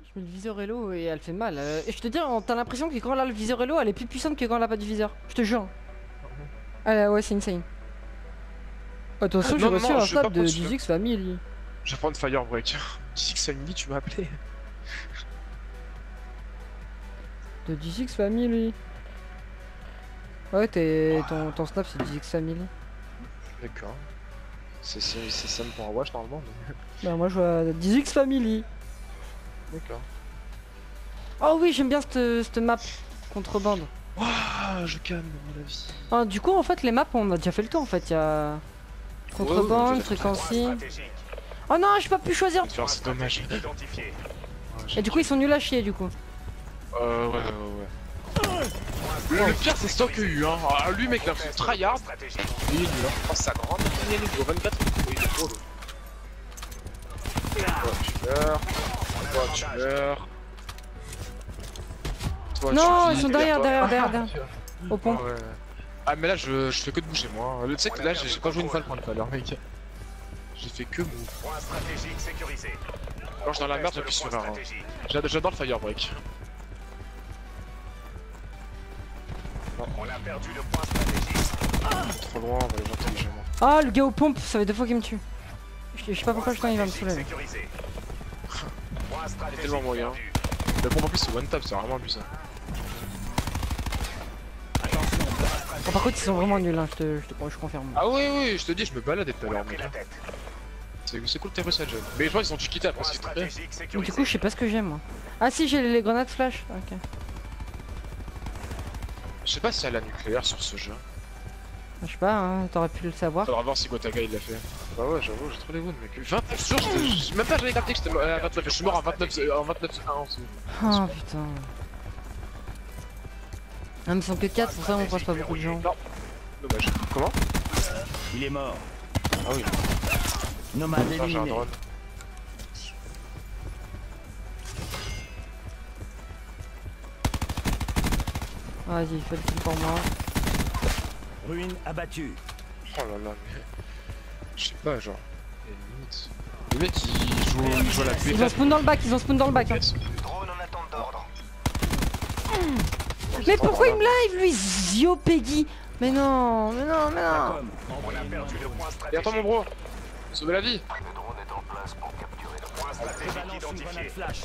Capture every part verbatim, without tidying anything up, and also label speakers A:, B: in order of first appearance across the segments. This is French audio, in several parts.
A: Je mets le viseur Hello et elle fait mal. Euh, et je te dis, t'as l'impression que quand elle a le viseur Hello, elle est plus puissante que quand elle a pas du viseur. Je te jure. Ah ouais, c'est insane. Attention, j'ai
B: Non,
A: reçu
B: non,
A: un
B: je vais
A: snap
B: pas
A: de
B: prendre celui-là.
A: dix X Family.
B: Je vais prendre Firebreak. dix X Family, tu m'as appelé.
A: De dix X Family. Ouais, t'es ton, ton snap c'est dix X Family.
B: D'accord. C'est Sam pour un watch normalement. Mais...
A: Bah, moi je vois dix X Family.
B: D'accord.
A: Oh oui, j'aime bien cette, cette map. Contrebande.
B: Waouh, je calme la vie.
A: Ah, du coup, en fait, les maps, on a déjà fait le tour en fait. Il y a. Contrebande,
B: ouais,
A: fréquency. Oh non, j'ai pas pu choisir.
B: C'est dommage.
A: Et du coup, ils sont nuls à chier du coup.
B: Euh, ouais, ouais, ouais. Le, le pire, c'est Stock eu, hein. Ah, lui, mec, il a fait tryhard. Il est nul, hein. Oh, sa grande. Il est nul, vingt-quatre. Il est trop, Toi, tu meurs. Toi, tu meurs. Toi,
A: Non,
B: tu
A: ils
B: vis,
A: sont derrière,
B: toi.
A: derrière, derrière, derrière. Au pont.
B: Ah, ouais. Ah, mais là, je, je fais que de bouger, moi. Tu sais que là, j'ai pas joué une fois le point tout à l'heure, mec. J'ai fait que move.
C: Point stratégique sécurisé.
B: Quand je suis dans la merde, j'appuie sur un. J'adore le Firebreak.
C: On a perdu le point stratégique.
B: Trop loin, on va les voir intelligemment.
A: Ah, le gars aux pompes, ça fait deux fois qu'il me tue. Je, je sais pas pourquoi je il va me saouler.
B: Il est tellement moyen. Le pompe en plus, c'est one tap, c'est vraiment abusé.
A: Bon, par contre, ils sont vraiment nuls, hein, je te, je te je confirme.
B: Ah oui, oui, je te dis, je me baladais tout à l'heure, mec. C'est cool que t'aies réussi à jump. Mais je crois qu'ils ont quitté après, c'est très bien.
A: Mais du coup, je sais pas ce que j'aime moi. Ah si, j'ai les grenades flash. Ok.
B: Je sais pas si elle a nucléaire sur ce jeu.
A: Je sais pas, hein, t'aurais pu le savoir.
B: Faudra voir si Gotaga il l'a fait. Bah ouais, j'avoue, j'ai trop les wounds, mec. vingt-neuf sur, même pas j'avais capté que j'étais à vingt-neuf, je suis mort en vingt-neuf, en vingt-neuf, un en dessous.
A: Oh putain. Ah, mais ils sont que quatre, pour ça on croise pas beaucoup de gens.
B: Non, dommage. Comment?
C: Il est mort.
B: Ah oui.
C: Nomade
B: Ah, j'ai un
C: éliminé.
B: drone.
A: Vas-y, fais le kill pour moi.
C: Ruine abattue.
B: Oh là là, mais... Je sais pas, genre... Les mecs, ils jouent, ils jouent à la
A: Ils ont spawn dans le bac, ils ont spawn dans le bac. Hein.
C: Drone en attente d'ordre.
A: Mais pourquoi il me live lui, Zio Peggy? Mais non, mais non, mais non.
C: On a perdu le point
B: Et
C: stratégique.
B: attends mon bro, sauver la vie.
C: Le drone est en place pour capturer le point stratégique identifié. Flash.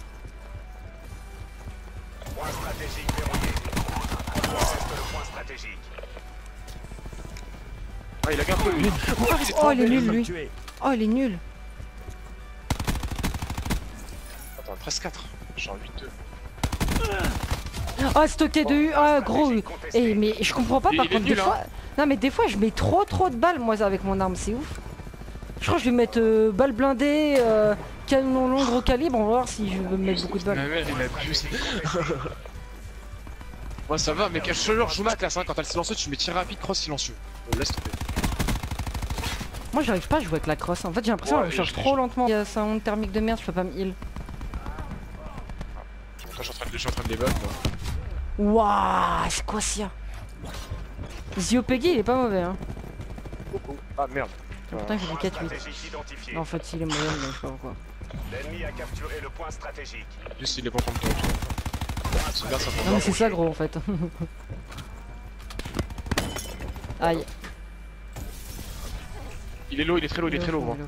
C: Point stratégique verrouillé. Reste le point stratégique.
B: Ah il a qu'un peu lui.
A: Oh il est nul lui. Oh il est nul.
B: Attends, treize quatre. J'ai un huit deux.
A: Ah stocké de U, ah gros. Et mais je comprends pas
B: Il-
A: par
B: il est
A: contre des
B: nul,
A: fois. Non mais des fois je mets trop trop de balles moi avec mon arme, c'est ouf. Je crois que je vais mettre euh, balle blindée, euh, canon long gros calibre, on va voir si je veux mettre beaucoup de balles.
B: Mais mec, il a plus. Moi ça va, mais je te jure, je joue ma classe, hein, quand t'as le silencieux, tu mets tir rapide, cross silencieux. Euh, laisse tomber.
A: Moi j'arrive pas à jouer avec la crosse, en fait j'ai l'impression
B: Ouais,
A: qu'elle recharge
B: je l'ai-
A: trop lentement. Il y a sa onde thermique de merde, je peux pas me heal.
B: Je suis en train de, je suis en train de les bug, moi.
A: Waouh, c'est quoi ça? Zio Peggy il est pas mauvais hein.
B: Coucou. Ah merde.
A: Pourtant il fait du
C: Point
A: quatre huit.
C: stratégique identifié.
A: En fait il est mauvais mais je sais pas pourquoi.
C: L'ennemi a capturé le point stratégique.
B: Juste il est pas en train de tomber. C'est bien ça pour
A: Non mais c'est ça gros en fait. Aïe.
B: Il est low, il est très low, il est très low, moi.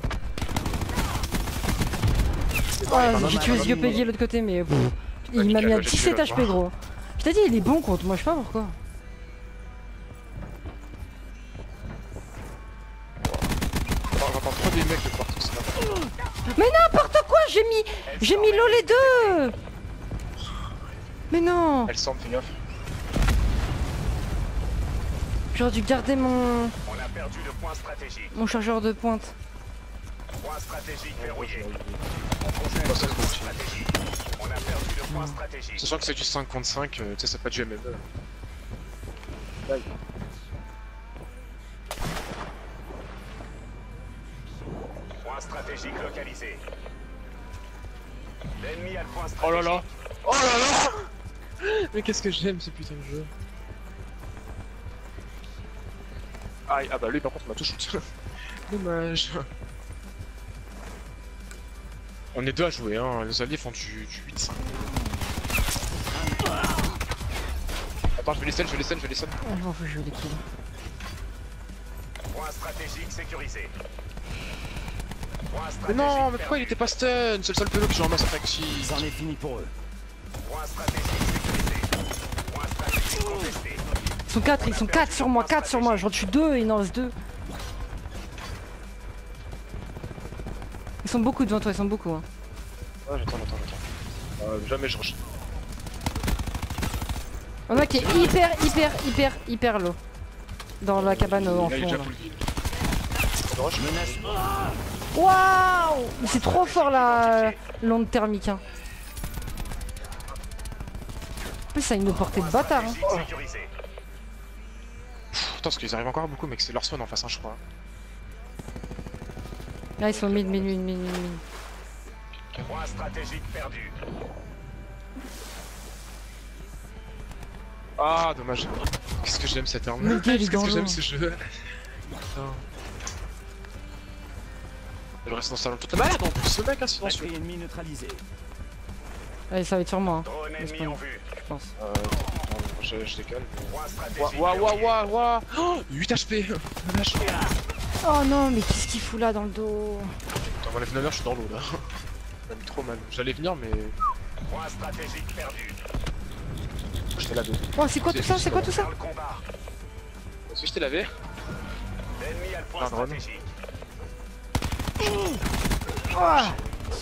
A: Ah, j'ai tué Zio Peggy de l'autre côté mais pff, il m'a mis à dix-sept H P gros. Je t'ai dit il est bon contre moi, je sais pas pourquoi.
B: On entend trop des mecs de partout, c'est là.
A: Mais n'importe quoi, j'ai mis j'ai mis l'eau les deux. Mais non,
B: Elle semble, fais gaffe.
A: j'aurais dû garder mon
C: On a perdu le point stratégique.
A: mon chargeur de pointe.
C: Point stratégique verrouillé.
B: Bah,
C: On possède
B: ça,
C: le
B: c'est
C: point
B: cool.
C: stratégique. On a perdu le point stratégique.
B: Sachant que c'est du cinq contre cinq, euh, tu sais, c'est pas du M M E.
C: Point stratégique localisé. L'ennemi a le point stratégique.
B: Oh là là. Oh là là. Mais qu'est-ce que j'aime ce putain de jeu. Aïe, ah bah lui par contre m'a tout shoot. Dommage. On est deux à jouer, hein. Les alliés font du, du huit cinq. Attends, je vais les stun, je vais les stun, je vais les stun.
A: Ah, je m'en fous, je veux des kills.
C: Point stratégique sécurisé. Point
B: Mais
C: stratégique
B: non, mais pourquoi
C: perdu.
B: il était pas stun? C'est le seul pélo que j'ai en masse tactique.
D: C'en est fini pour eux.
C: Point stratégique sécurisé. Point stratégique contesté.
A: Ils sont quatre, ils sont quatre sur moi, quatre sur moi. J'en tue deux et il en reste deux. Ils sont beaucoup devant toi, ils sont beaucoup. Hein.
B: Ah, j'attends, j'attends, j'attends. Euh, jamais je rush.
A: Un mec qui est hyper, hyper, hyper, hyper low. Dans la cabane en
B: Là, il est
A: fond.
B: déjà
A: Là.
B: full heal. Je rush.
D: Menace.
A: Waouh! Mais c'est trop fort la l'onde thermique. Hein. En plus, ça a une portée de bâtard. Hein.
C: Stratégique sécurisé.
B: Pff, Attends, parce qu'ils arrivent encore beaucoup, mec. C'est leur spawn en face, hein, je crois.
A: Là, ils sont mid, mid, mid, mid, mid.
C: Point stratégique perdu.
B: Ah, dommage. Qu'est-ce que j'aime cette arme.
A: Mais le gars, il est
B: Qu'est-ce
A: dans
B: que
A: l'eau.
B: j'aime ce jeu. Putain. Je reste dans le salon tout malade en plus, ce mec, hein, silencieux.
D: Batterie ennemie neutralisée.
A: Allez, ça va être sur moi, hein,
C: Drone ennemi en vue.
A: je pense.
B: Euh, attends, je, je décale.
C: Point
B: Waouh,
C: stratégique
B: waouh, waouh,
C: verrouillé.
B: waouh, waouh. Oh, huit H P. Vache.
A: Oh non, mais qu'est-ce qu'il fout là dans le dos?
B: Attends, m'enlève neuf heures, je suis dans l'eau là. Ça a mis trop mal. J'allais venir, mais.
C: Point stratégique perdu.
B: Je t'ai lavé.
A: Oh, c'est quoi tout ça? C'est quoi tout ça?
C: Dans le combat.
B: Est-ce que je t'ai lavé?
C: L'ennemi a le point
B: Un drone.
C: stratégique.
A: Oh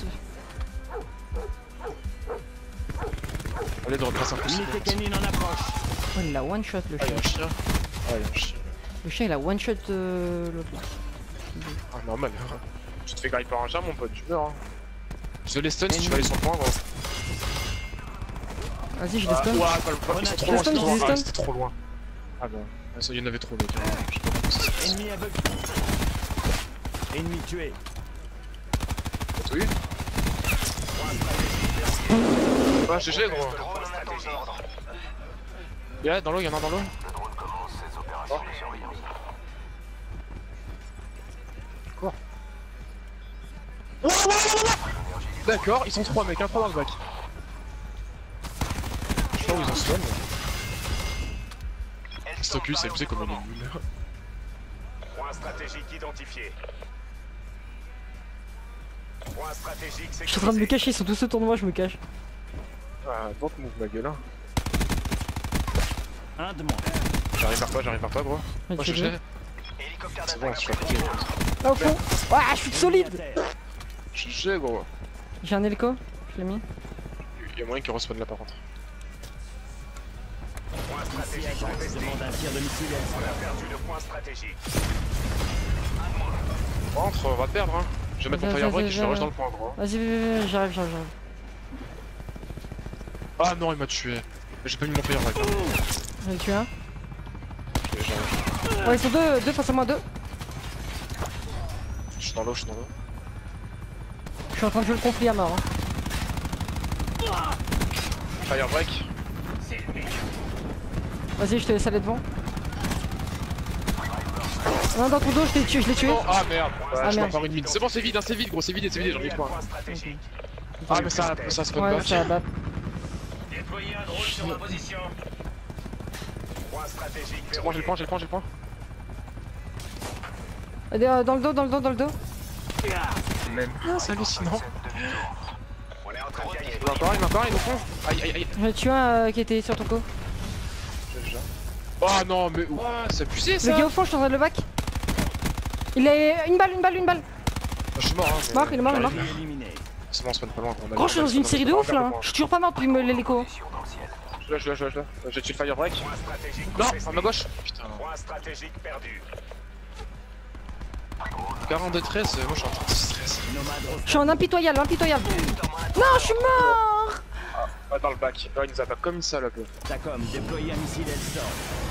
B: Allez, de replacer un peu.
D: Unité canine en approche.
A: Oh, il a one shot le
B: Ah, il y
A: chien.
B: a un chien. Ah, il y a un chien.
A: Le chien il a one shot euh, l'autre là.
B: Ah, normal. Tu te fais griller par un chien, mon pote, tu meurs. Hein. Je les stun si tu vas aller sur le point, gros.
A: Vas-y, je les
B: Ah,
A: stun.
B: ouah, pas le point, ils sont trop
A: Je
B: loin,
A: stun,
B: ils sont
A: je
B: trop loin.
A: stun.
B: Ah, c'était trop loin. Ah, bah. Ah, ça, il y en avait trop, mec. Ah, je sais pas comment ça s'est passé.
D: Ennemi aveugle. Ennemi tué.
B: T'as tout eu? Ah, G G, gros.
C: Drone stratégique.
B: Il y en a dans l'eau, il y en a un dans l'eau. Quoi? D'accord, ils sont trois mecs, un trois dans le bac. Je sais pas où ils en sont. Stocus, c'est poussé comme un nul.
C: Point stratégique identifié. Point stratégique
A: Je suis en train de me
C: sécurisé.
A: cacher, ils sont tous autour de moi, je me cache.
B: Ah, don't move ma gueule, hein.
D: Un de moins.
B: J'arrive vers toi, j'arrive vers toi, gros.
A: Ouais,
B: Moi,
A: tu
B: je
A: veux
B: sais.
C: Hélicoptère
B: C'est bon,
C: d'attaque.
B: je suis à côté.
A: Là au fond. Ah, je suis solide.
B: Je sais, gros.
A: J'ai un hélico, je l'ai mis.
B: Il y a moyen qu'il respawn là, par contre.
C: Point
D: Ici
C: stratégique
D: agent
C: contesté.
D: demande un tir de missile
C: On
D: air.
C: a perdu le point stratégique.
B: Rentre, on va te perdre, hein. Je vais mettre mon
A: Vas-y,
B: fire break
A: vas-y,
B: et je le rush
A: vas-y.
B: dans le point, gros.
A: Vas-y, vas-y, vas-y, j'arrive, j'arrive, j'arrive.
B: Ah non, il m'a tué. J'ai pas mis mon fire break. Hein.
A: J'en ai tué un.
B: Ok, j'arrive.
A: Ouais, ils sont deux, deux face à moi, deux.
B: Je suis dans l'eau, je suis dans l'eau.
A: Je suis en train de jouer le conflit à mort. Hein.
B: Fire break.
A: Vas-y, je te laisse aller devant. Non, dans ton dos, je t'ai tué, je l'ai tué.
B: Oh, ah merde. Ouais,
A: Ah,
B: je
A: merde.
B: m'en une mine. C'est bon, c'est vide, hein, c'est vide, gros, c'est vide, c'est vide, j'en ai
C: Le
B: trois.
C: point stratégique.
B: Ah, mais ça, ça spawn
A: Ouais,
B: back.
A: ça bat.
C: Déployez un drone sur ma position. Point stratégique
B: C'est bon, j'ai le point, j'ai le point, j'ai le point.
A: Euh, Dans le dos, dans le dos, dans le dos.
B: Même. Ah, c'est hallucinant.
C: On est en train de gagner.
B: Il y en a encore, il y en a encore, il est au fond. Aïe, aïe, aïe.
A: J'en ai tué un euh, qui était sur ton co.
B: Oh non, mais ouah, c'est abusé
A: Le
B: ça.
A: gars au fond, je suis en train de le back. Il est. Une balle, une balle, une balle.
B: Je suis mort, hein. mais-
A: Mort, il est mort, il est mort.
D: Batterie éliminée.
B: C'est bon, on spawn pas loin. on a-
A: Gros, je suis dans une série de ouf là. hein. Je suis toujours pas mort depuis me- l'hélico.
B: Je l'ai, je l'ai, je l'ai, je l'ai. J'ai tué le fire break.
C: Point stratégique
B: Non,
C: contesté.
B: à ma gauche. Putain.
C: Point stratégique perdu.
B: quarante-deux treize, moi je suis en train de stress.
D: Nomade
A: Je suis en impitoyable, impitoyable. Non, je suis mort.
B: Ah, dans le bac. Là, il nous attaque comme une salope.
D: Tacom, déployez un missile Hellstorm.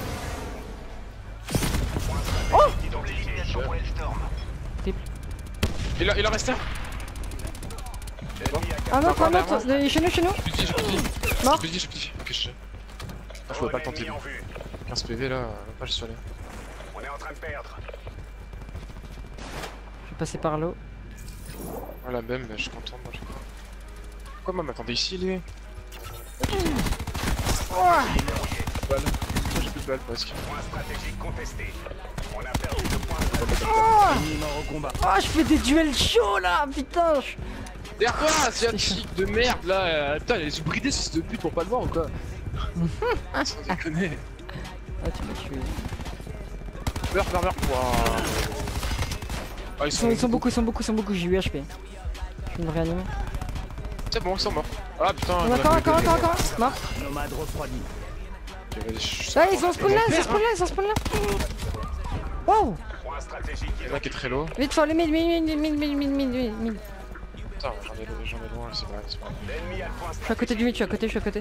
C: Identifié.
B: Il, a, il en reste un.
C: L'ennemi a
A: Un autre, un
B: Encore
A: autre. Euh, Chez nous, chez nous.
B: J'ai plus de vie, j'ai plus de vie. J'ai
A: Mort.
B: plus de vie, j'ai plus de vie. Ok, je sais. Ah, je pouvais
C: drone
B: pas le tenter.
C: ennemi en vue.
B: quinze P V là, pas je suis allé.
C: On est en train de perdre.
A: Je vais passer par l'eau.
B: Voilà, même, mais je suis content, moi je crois. Pourquoi moi m'attendais ici il est.
A: Ouah.
B: Balle. J'ai plus de balles presque.
C: Point stratégique contesté. On a perdu le point
A: Oh,
D: Ennemi mort au combat.
A: oh, je fais des duels chauds là, putain. je-
B: Derrière toi, asiatique de merde là. euh, Putain, elle est bridée sur ce but pour pas le voir ou quoi? Sans déconner.
A: Ah, tu m'as tué.
B: Meurs, meurs, meurs. Waouh. Ah,
A: Ils sont, ils sont beaucoup, ils sont beaucoup, ils sont beaucoup, j'ai eu H P. Je vais me réanimer.
B: C'est bon, ils sont morts. Ah putain.
A: On
B: on
A: a
B: a
A: encore,
B: fait
A: encore,
B: des-
A: encore, encore. Mort.
D: Nomade refroidi.
B: Ok, vas-y, je-
A: Ah, ils ont spawn là, ils ont spawn là, ils ont spawn là. Wow.
C: Point stratégique
B: Il y en a qui est très low.
A: Vite, faut aller mid, mid, mid, mid, mid, mid, mid, mid, mid.
B: Putain, j'en ai, j'en ai loin, c'est vrai, c'est vrai.
C: L'ennemi a le point
A: Je suis à côté du mid, je suis à côté, je suis à côté.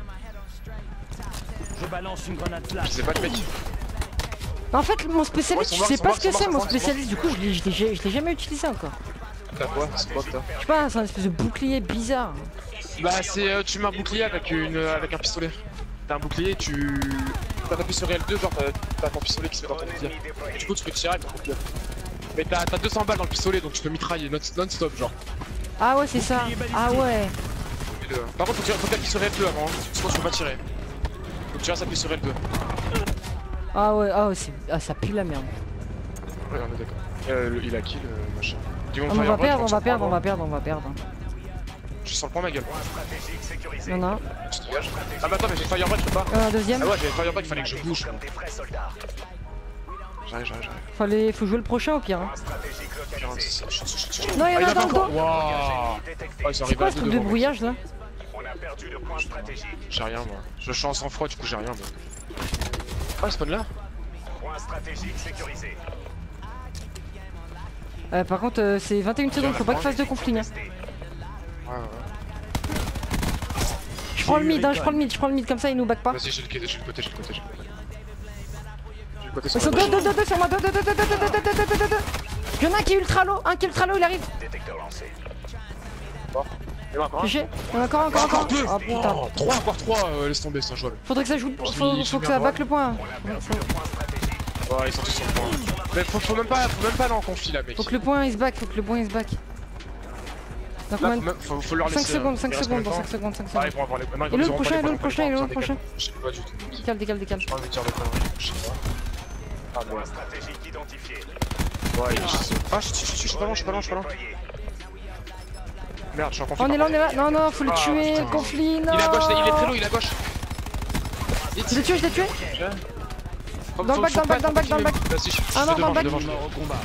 D: Je balance une grenade
B: Je
D: flash.
B: sais pas le mec.
A: Mais en fait, mon spécialiste,
B: Ouais,
A: je
B: ils sont
A: sais
B: morts,
A: pas
B: ils
A: ce que
B: sont
A: c'est,
B: morts,
A: mon
B: ils sont morts,
A: spécialiste. Du coup, je l'ai- je l'ai je l'ai jamais utilisé encore.
B: T'as quoi? C'est quoi que t'as?
A: Je sais pas, c'est un espèce de bouclier bizarre.
B: Bah, c'est. euh, tu mets un bouclier avec, une, avec un pistolet. T'as un bouclier, tu. T'as t'appuies sur L deux, genre t'as t'as ton pistolet qui se met dans ton bouclier. Et du coup, tu peux tirer avec ton bouclier. Mais t'as t'as deux cents balles dans le pistolet donc tu peux mitrailler non- non-stop, genre.
A: Ah ouais, c'est ça. Ah ouais.
B: Et le- Par contre, faut, tirer- faut t'appuyer sur L deux avant, hein, sinon tu peux pas tirer. Faut que tu restes appuyé sur L deux.
A: Ah ouais, ah ouais, c'est- ah, ça pue la merde.
B: Ouais, on est d'accord. Euh, le- il a kill, euh, machin. Du
A: Ah,
B: moment
A: mais on va perdre, on va perdre, on va
B: perdre.
A: perdre, on va perdre.
B: Je suis sur le point, ma gueule.
C: Point stratégique sécurisé.
A: Il y en a un.
B: Tu te dégages. Ah, bah attends, mais j'ai Firebreak, je peux pas.
A: Il y en a un deuxième.
B: Ah ouais, j'avais Firebreak, il fallait que je bouge.
C: Comme des vrais soldats.
B: J'arrive, j'arrive, j'arrive.
A: Fallait, faut jouer le prochain au pire. Hein.
C: Point stratégique localisé.
A: Non, il y en a
B: Ah,
A: un dans le
B: encore.
A: dos.
B: Waouh.
C: Détecté.
B: Ah, ils sont
A: C'est
B: arrivés
A: quoi
B: à
A: ce
B: deux
A: truc de
B: devant, mec.
A: brouillage là?
C: On a perdu le point stratégique.
B: J'ai rien, moi. Je suis en sang-froid, du coup, j'ai rien, moi. Ah, il spawn là?
C: Point stratégique sécurisé.
A: Euh, par contre, euh, c'est vingt et une secondes, faut pas qu'il fasse de conflit. Hein.
C: Contesté.
B: Ouais, ouais.
A: Je prends le mid, hein, je prends le mid, je prends le mid comme ça, il nous back pas.
B: Vas-y, j'ai le côté, j'ai le côté, j'ai le côté, j'ai le côté. J'ai le côté
A: Ils
B: sur
A: sont
B: la
A: deux,
B: machine.
A: deux, deux, deux sur moi, deux, deux, deux, deux, deux, deux, deux, deux, deux, deux, deux. Il y en a un qui est ultra low, un qui est ultra low, il arrive.
C: Détecteur lancé.
B: Bon. Il y en a encore un.
A: G G. Il y en a encore, encore,
B: Encore
A: encore.
B: deux.
A: Oh putain.
B: Oh, trois, encore trois, euh, laisse tomber, c'est injouable.
A: Faudrait que ça joue,
B: Je
A: faut,
B: suis- je
A: faut que
B: suis
A: ça
B: bien
A: back le point.
C: On a perdu le point stratégique.
B: Ouais, ils sont tous sur le point. Mais faut, faut même pas, faut même pas aller en conflit là, mec.
A: Faut que le point il se back, faut que le point il se back. Dans
B: Là,
A: combien
B: faut,
A: de...
B: même- faut, faut leur laisser.
A: cinq secondes,
B: euh,
A: cinq
B: il reste
A: secondes, dans
B: combien
A: cinq
B: de
A: secondes, cinq
B: temps Ah, ils
A: secondes.
B: vont avoir les. Non, ils
A: Et
B: vont
A: le
B: ils vont
A: prochain,
B: pas les
A: le
B: points,
A: prochain,
B: ils vont
A: le
B: pas les
A: prochain.
B: points. Je sais pas du tout.
A: Décale, décale, décale.
B: J'ai pas envie de dire de conneries. Je sais pas. Ah,
C: Point
B: ouais.
C: stratégique identifié.
B: Ouais, je sais. Ah, je suis je suis pas loin, je suis pas loin, je suis pas loin.
C: Déployé.
B: Merde, je suis en conflit.
A: On est là, on est là. Non, non, faut le
B: Ah,
A: tuer,
B: putain.
A: conflit, non.
B: Il est à gauche, il est très low, il est à gauche.
A: Je l'ai tué, je l'ai tué.
B: Faut-
A: Dans le
B: faut-
A: back,
B: faut
A: dans le
B: pas
A: back, dans le back, dans le back.
B: Vas-y, je suis
A: Ah non,
B: devant,
A: dans le
B: je suis devant,
A: back.
B: je suis
D: Mort au combat.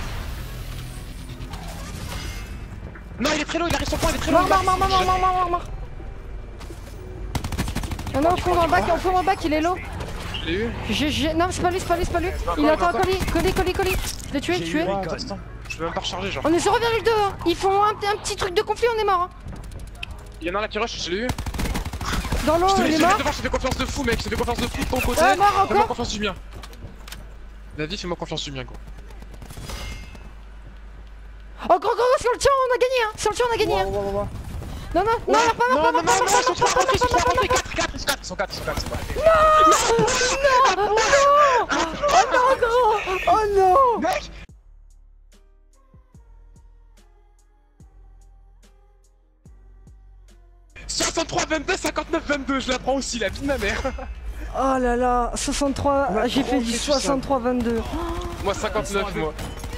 B: devant. Non, il est très low, il arrive sur point, il est très low.
A: Mort, mort, mort, mort, mort, mort, mort, mort, mort. Il y en a au fond dans le back, au fond dans le back, il est low.
B: Je l'ai eu.
A: J'ai, j'ai... Non, c'est pas lui, c'est pas lui, c'est pas lui.
B: Encore,
A: Il est encore
B: encore.
A: colis, colis, colis, colis. Je l'ai tué,
D: J'ai
A: tué.
D: eu
B: Ouais,
D: Recon.
B: attends, attends. Je peux même pas recharger, genre.
A: On est zéro virgule deux. Hein. Ils font un, un petit truc de conflit, on est mort. Hein.
B: Il y en a un là qui rush, je l'ai eu.
A: Dans l'eau,
B: Je te
A: il
B: l'ai
A: est
B: je
A: mort.
B: devant, je te fais confiance de fou, mec. Je te fais confiance de fou de ton côté.
A: Ah, mort
B: Fais-moi
A: encore.
B: confiance du mien. David, fais-moi confiance du mien, gros.
A: Oh, gros, gros, gros, si on le tient, on a gagné. Hein. Si on le tient, on a gagné. Hein. Non, non, non, meurs pas, meurs
B: Non,
A: pas,
B: non, non,
A: meurs pas,
B: non,
A: meurs
B: ils sont
A: pas,
B: trois,
A: meurs
B: ils sont
A: pas,
B: trois,
A: meurs
B: ils sont quatre, quatre, ils sont quatre, ils sont quatre, ils sont quatre, ils sont quatre.
A: pas. Oh non, gros. Oh non.
B: Mec. soixante-trois vingt-deux, cinquante-neuf vingt-deux, je la prends aussi, la vie de ma mère.
A: Oh là là, soixante-trois,
B: On a
A: j'ai
B: trop
A: fait du
B: fait tout ça.
A: soixante-trois vingt-deux.
B: Moi cinquante-neuf, moi.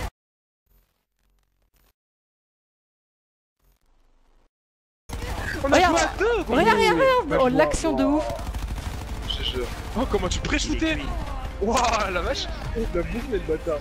B: On a
A: Regarde,
B: joué à deux, gros.
A: Regarde, regarde, regarde.
B: Bah,
A: Oh,
B: je
A: l'action
B: vois,
A: de
B: wow.
A: ouf.
B: Je jure. Oh, comment tu pré-shootais. Waouh, la vache. Il a bouffé le bâtard.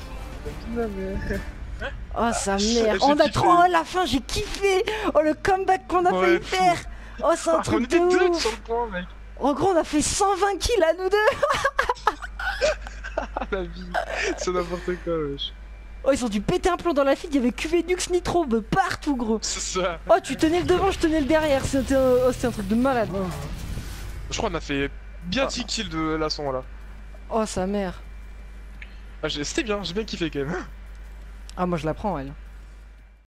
A: Oh sa
B: J'ai-
A: mère,
B: j'ai
A: on a
B: kiffé.
A: trop à la fin, j'ai kiffé. Oh le comeback qu'on a
B: Ouais,
A: failli
B: fou.
A: faire. Oh c'est un
B: On
A: truc
B: était
A: de
B: deux
A: ouf.
B: sur le point, mec.
A: En gros on a fait cent vingt kills à nous deux.
B: Ah, la vie. C'est n'importe quoi, wesh.
A: Oh ils ont dû péter un plomb dans la file, il y avait Q V Nux Nitro de partout gros.
B: C'est ça.
A: Oh tu tenais le devant, je tenais le derrière, c'était un... Oh, c'était un truc de malade.
B: Je crois qu'on a fait bien
A: Ah.
B: dix kills de la son là.
A: Oh sa mère.
B: Ah, j'ai- c'était bien, j'ai bien kiffé quand même.
A: Ah moi je la prends elle.